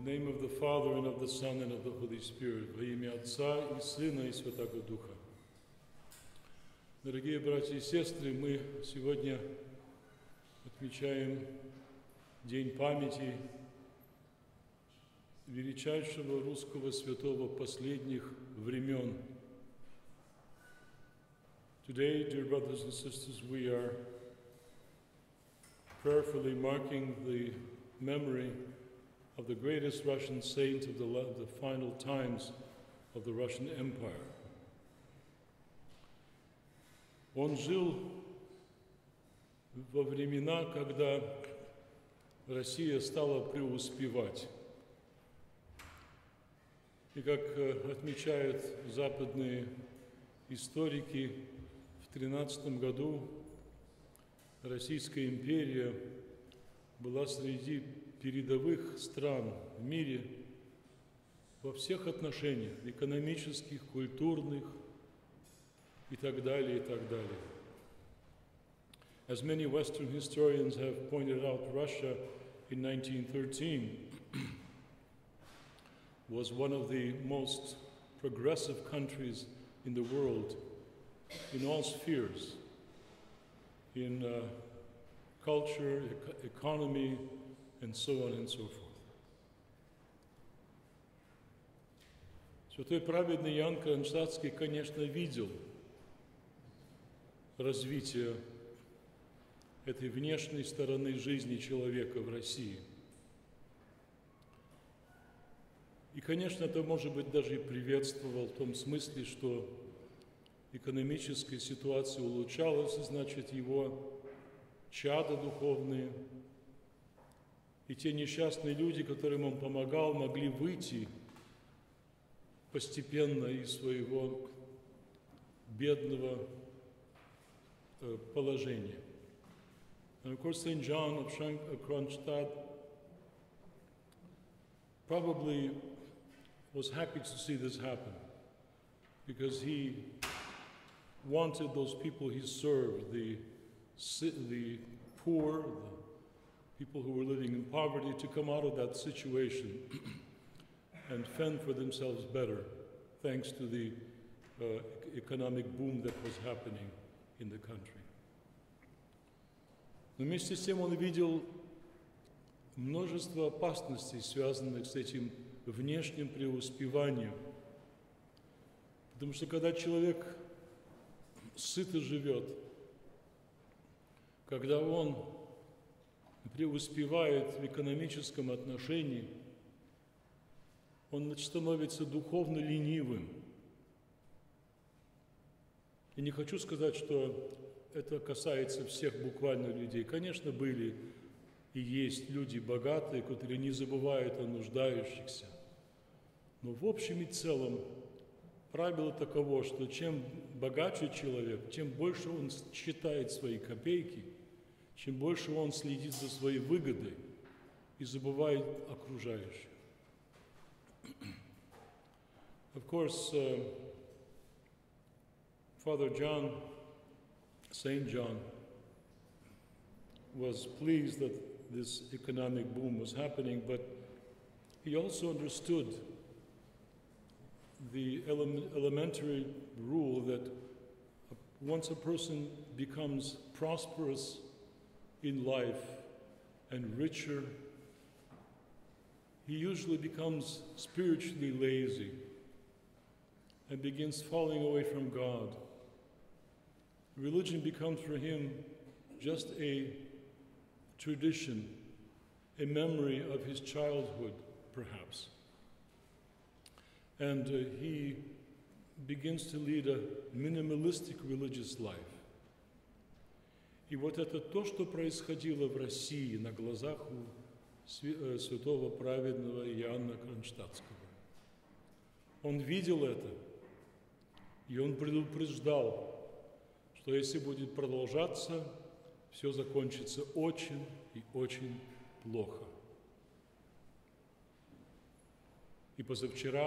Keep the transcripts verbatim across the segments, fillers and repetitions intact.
In the name of the Father, and of the Son, and of the Holy Spirit, во имя Отца и Сына и Святого Духа. Дорогие братья и сестры, мы сегодня отмечаем День памяти величайшего русского святого последних времен. Today, dear brothers and sisters, we are prayerfully marking the memory of the greatest Russian saint of the, the final times of the Russian Empire. Он жил во времена, когда Россия стала преуспевать. И как отмечают западные историки, в тринадцатом году Российская империя была среди передовых стран в мире во всех отношениях, экономических, культурных и так далее, и так далее. As many Western historians have pointed out, Russia in nineteen thirteen was one of the most progressive countries in the world in all spheres, in uh, culture, e- economy, and so on and so forth. Святой праведный Иоанн Кронштадтский, конечно, видел развитие этой внешней стороны жизни человека в России. И, конечно, это, может быть, даже и приветствовал в том смысле, что экономическая ситуация улучшалась, и, значит, его чада духовные и те несчастные люди, которым он помогал, могли выйти постепенно из своего бедного э, положения. And of course, Saint John of Kronstadt probably was happy to see this happen because he wanted those people he served, the, the poor, the people who were living in poverty, to come out of that situation and fend for themselves better, thanks to the uh, economic boom that was happening in the country. Но вместе с тем он видел множество опасностей, связанных с этим внешним преуспеванием. Потому что когда человек сыто живет, когда он преуспевает в экономическом отношении, он становится духовно ленивым. И не хочу сказать, что это касается всех буквально людей. Конечно, были и есть люди богатые, которые не забывают о нуждающихся. Но в общем и целом правило таково, что чем богаче человек, чем больше он считает свои копейки, чем больше он следит за своей выгодой и забывает окружающих. Of course, uh, Father John, Saint John, was pleased that this economic boom was happening, but he also understood the ele- elementary rule that once a person becomes prosperous in life and richer, he usually becomes spiritually lazy and begins falling away from God. Religion becomes for him just a tradition, a memory of his childhood, perhaps. And uh, he begins to lead a minimalistic religious life. И вот это то, что происходило в России на глазах у святого праведного Иоанна Кронштадтского. Он видел это, и он предупреждал, что если будет продолжаться, все закончится очень и очень плохо. И позавчера,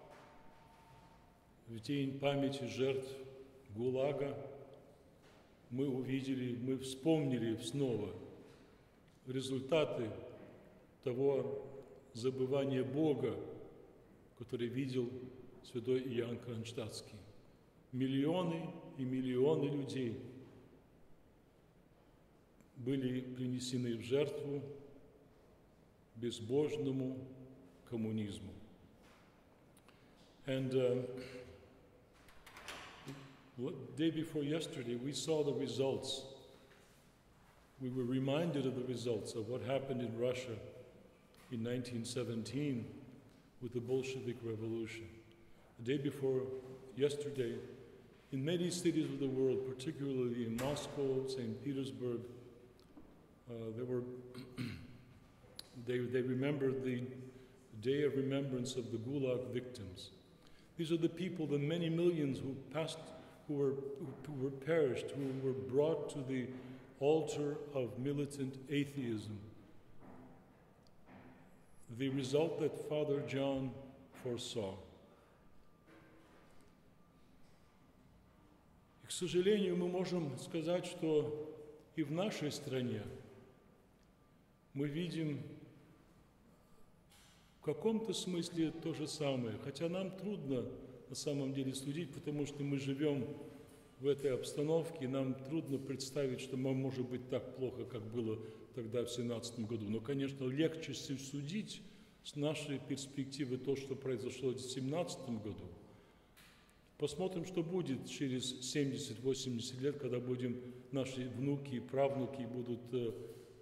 в день памяти жертв ГУЛАГа, мы увидели, мы вспомнили снова результаты того забывание Бога, который видел святой Иоанн Кронштадтский. Миллионы и миллионы людей были принесены в жертву безбожному коммунизму. And uh, day before yesterday, we saw the results. We were reminded of the results of what happened in Russia in nineteen seventeen with the Bolshevik Revolution. The day before yesterday, in many cities of the world, particularly in Moscow, Saint Petersburg, uh, there were they, they remembered the day of remembrance of the Gulag victims. These are the people, the many millions who passed, who were, who were perished, who were brought to the altar of militant atheism. The result that Father John foresaw. И, к сожалению, мы можем сказать, что и в нашей стране мы видим в каком-то смысле то же самое, хотя нам трудно на самом деле судить, потому что мы живем в этой обстановке, и нам трудно представить, что нам может быть так плохо, как было тогда в семнадцатом году. Но, конечно, легче судить с нашей перспективы то, что произошло в семнадцатом году. Посмотрим, что будет через семьдесят-восемьдесят лет, когда будем, наши внуки и правнуки будут э,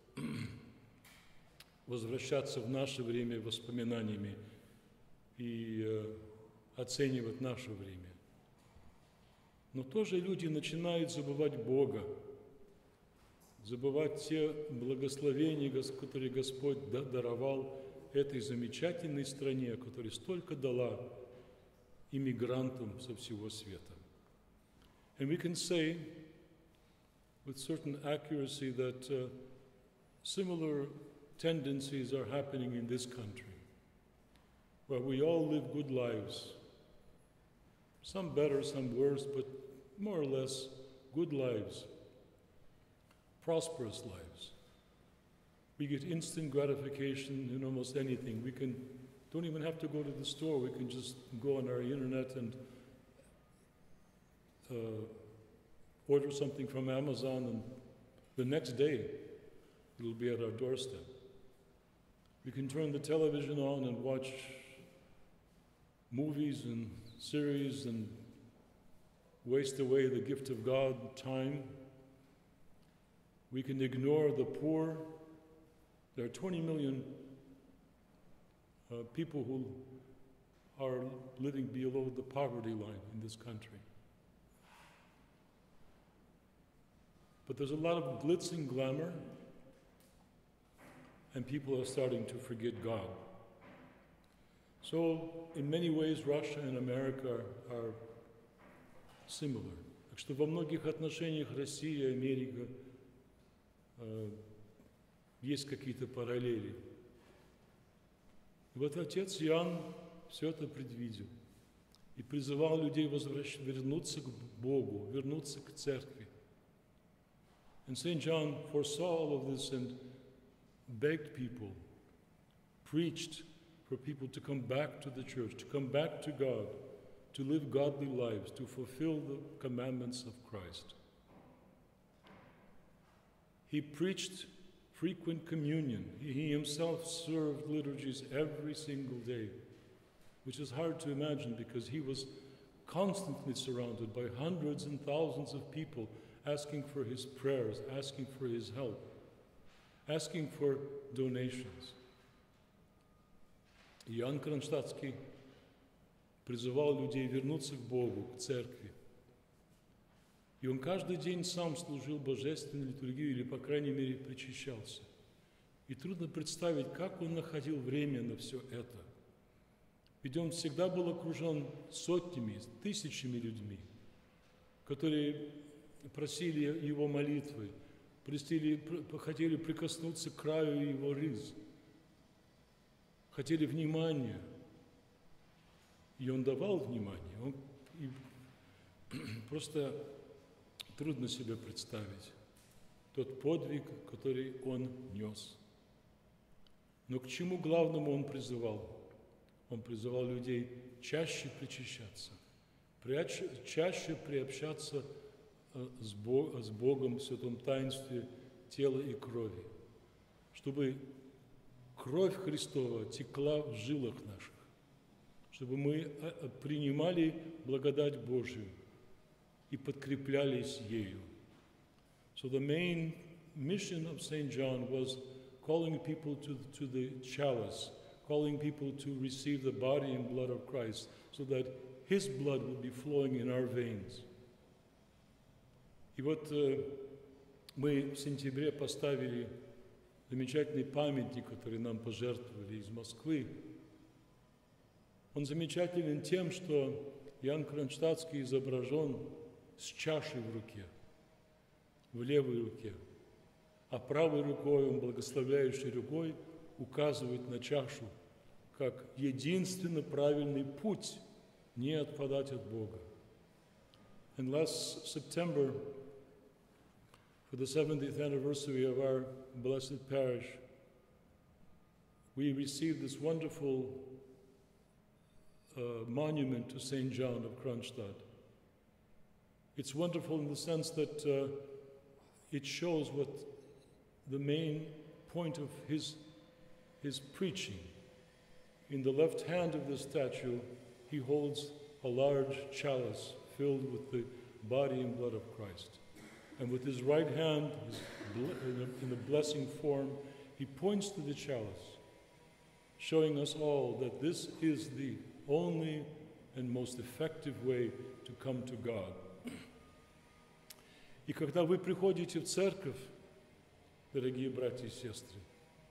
возвращаться в наше время воспоминаниями и э, оценивать наше время. Но тоже люди начинают забывать Бога, забывать те благословения, которые Господь даровал этой замечательной стране, которая столько дала иммигрантам со всего света. And we can say with certain accuracy that uh, similar tendencies are happening in this country, where we all live good lives, some better, some worse, but more or less good lives, prosperous lives. We get instant gratification in almost anything. We can, don't even have to go to the store. We can just go on our internet and uh, order something from Amazon, and the next day it'll be at our doorstep. We can turn the television on and watch movies and series and waste away the gift of God, time. We can ignore the poor. There are twenty million uh, people who are living below the poverty line in this country. But there's a lot of glitz and glamour, and people are starting to forget God. So, in many ways, Russia and America are similar. Так что во многих отношениях Россия и Америка э, есть какие-то параллели. И вот отец Иоанн все это предвидел и призывал людей возвращ... вернуться к Богу, вернуться к церкви. And Saint John foresaw all of this and begged people, preached for people to come back to the church, to come back to God, to live godly lives, to fulfill the commandments of Christ. He preached frequent communion. He himself served liturgies every single day, which is hard to imagine because he was constantly surrounded by hundreds and thousands of people asking for his prayers, asking for his help, asking for donations. Иоанн Кронштадтский призывал людей вернуться к Богу, к церкви. И он каждый день сам служил божественной литургией, или, по крайней мере, причащался. И трудно представить, как он находил время на все это. Ведь он всегда был окружен сотнями, тысячами людьми, которые просили его молитвы, просили, хотели прикоснуться к краю его рыз, хотели внимания. И он давал внимание. Он, и, просто трудно себе представить тот подвиг, который он нес. Но к чему главному он призывал? Он призывал людей чаще причащаться, чаще приобщаться с Богом в святом таинстве тела и крови, чтобы кровь Христова текла в жилах наших, чтобы мы принимали благодать Божию и подкреплялись ею. So the main mission of Saint John was calling people to, to the chalice, calling people to receive the body and blood of Christ, so that His blood would be flowing in our veins. И вот э, мы в сентябре поставили замечательный памятник, который нам пожертвовали из Москвы. Он замечателен тем, что Иоанн Кронштадтский изображен с чашей в руке, в левой руке, а правой рукой, он благословляющей рукой, указывает на чашу, как единственно правильный путь не отпадать от Бога. And last September, for the seventieth anniversary of our blessed parish, we received this wonderful uh, monument to Saint John of Kronstadt. It's wonderful in the sense that uh, it shows what the main point of his, his preaching. In the left hand of the statue, he holds a large chalice filled with the body and blood of Christ. And with his right hand, his in, a, in a blessing form, he points to the chalice, showing us all that this is the only and most effective way to come to God. И когда вы приходите в церковь, дорогие братья и сестры,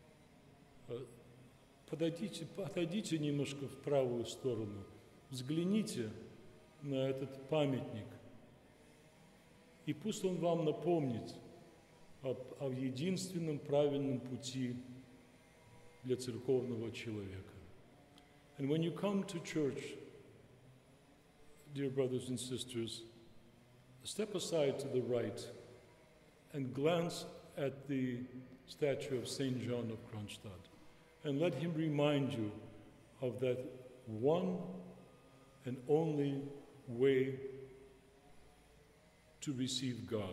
подойдите, подойдите немножко в правую сторону, взгляните на этот памятник, и пусть он вам напомнит об, о единственном правильном пути для церковного человека. And when you come to church, dear brothers and sisters, step aside to the right and glance at the statue of Saint John of Kronstadt, and let him remind you of that one and only way to receive God.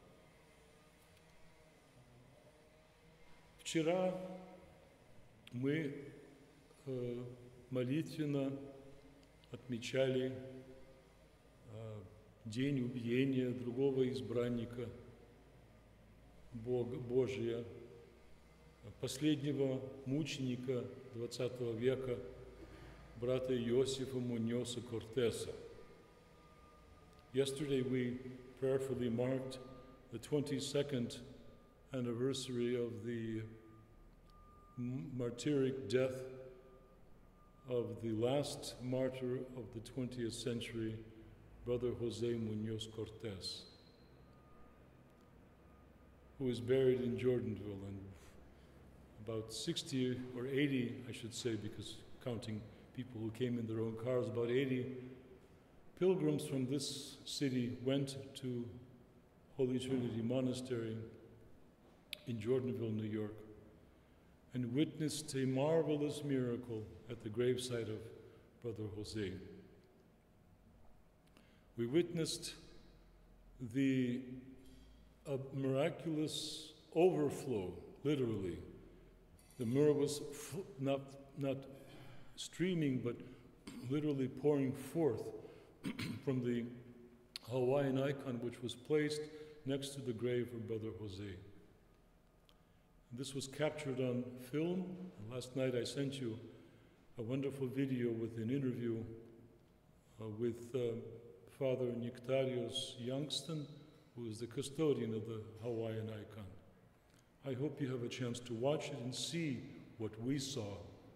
Вчера мы э, молитвенно отмечали э, день убиения другого избранника Бога, Божия, последнего мученика двадцатого века, брата Иосифа Муньоса Кортеса. Yesterday we prayerfully marked the twenty-second anniversary of the martyric death of the last martyr of the twentieth century, Brother Jose Munoz Cortes, who is buried in Jordanville. And about sixty or eighty, I should say, because counting people who came in their own cars, about eighty pilgrims from this city went to Holy Trinity Monastery in Jordanville, New York, and witnessed a marvelous miracle at the gravesite of Brother Jose. We witnessed the uh, miraculous overflow, literally. The myrrh was f- not, not streaming, but literally pouring forth from the Hawaiian icon, which was placed next to the grave of Brother Jose. This was captured on film. Last night I sent you a wonderful video with an interview uh, with uh, Father Nectarios Youngston, who is the custodian of the Hawaiian icon. I hope you have a chance to watch it and see what we saw,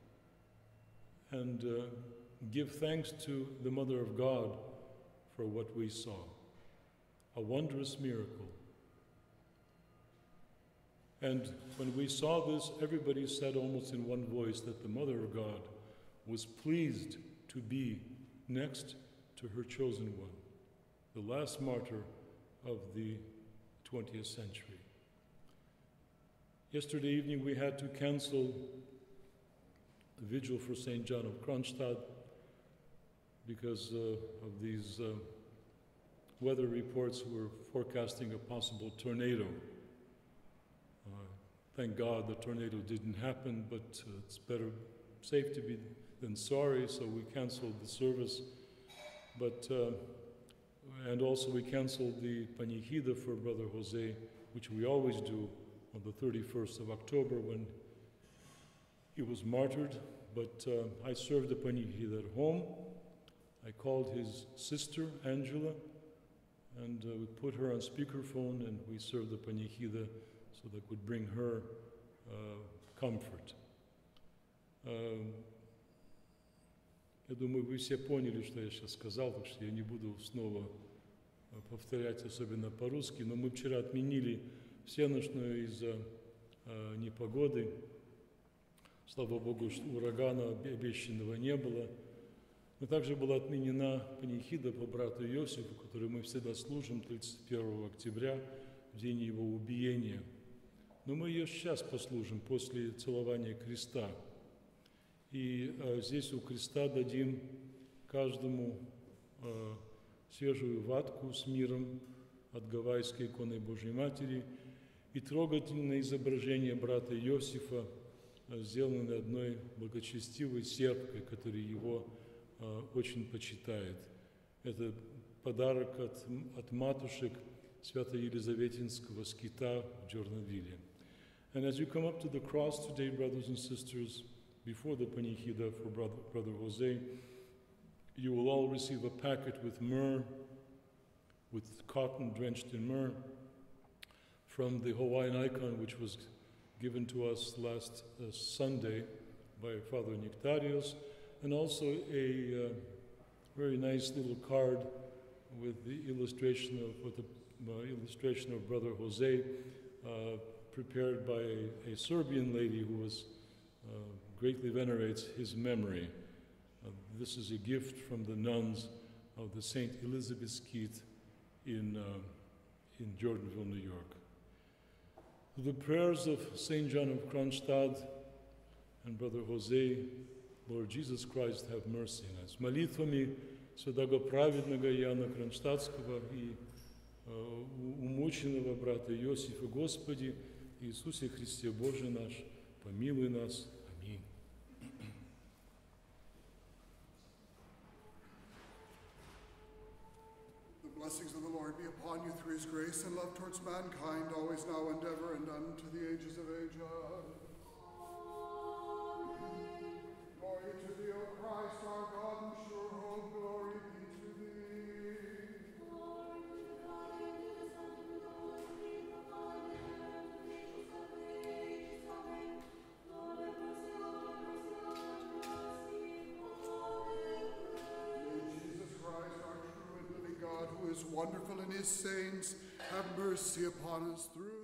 and uh, give thanks to the Mother of God for what we saw. A wondrous miracle. And when we saw this, everybody said almost in one voice that the Mother of God was pleased to be next to her chosen one, the last martyr of the twentieth century. Yesterday evening we had to cancel vigil for Saint John of Kronstadt because uh, of these uh, weather reports were forecasting a possible tornado. Uh, thank God the tornado didn't happen, but uh, it's better safe to be than sorry, so we canceled the service. But uh, and also we canceled the Panichida for Brother Jose, which we always do on the thirty-first of October when he was martyred. But uh, I served the Panichida at home. I called his sister, Angela, and uh, we put her on speakerphone and we served the Panichida so that would bring her uh, comfort. Uh, Я думаю, вы все поняли, что я сейчас сказал, так что я не буду снова повторять, особенно по-русски, но мы вчера отменили всеночную из-за э, непогоды. Слава Богу, что урагана обещанного не было. Но также была отменена панихида по брату Иосифу, которую мы всегда служим тридцать первого октября, в день его убиения. Но мы ее сейчас послужим после целования креста. И э, здесь у креста дадим каждому э, свежую ватку с миром от Гавайской иконы Божьей Матери и трогательное изображение брата Иосифа, э, сделанное одной благочестивой сербкой, которая его э, очень почитает. Это подарок от, от матушек Свято-Елизаветинского скита в Джорнавилле. And as you come up to the cross today, brothers and sisters, before the Panichida for brother, brother Jose, you will all receive a packet with myrrh, with cotton drenched in myrrh, from the Hawaiian icon, which was given to us last uh, Sunday by Father Nectarios, and also a uh, very nice little card with the illustration of with the uh, illustration of Brother Jose, uh, prepared by a, a Serbian lady who was uh, greatly venerates his memory. Uh, this is a gift from the nuns of the Saint Elizabeth Skeet in, uh, in Jordanville, New York. The prayers of Saint John of Kronstadt and Brother Jose, Lord Jesus Christ, have mercy on us. Молитвами святого праведного Иоанна Кронштадтского и uh, умученного брата Иосифа, Господи, Иисусе Христе Боже наш, помилуй нас. The blessings of the Lord be upon you through his grace and love towards mankind, always, now, and ever, and unto the ages of ages. Glory to thee, O Christ, our God and sure hope, glory be to thee. Glory to the Father, and to the Son, and to the Holy Spirit, the Father, and to the ages of ages. Amen. Lord, have mercy, Lord, have mercy, Lord, have mercy. Hallelujah. Jesus Christ, our true and living God, who is wonderful in his saints, have mercy upon us through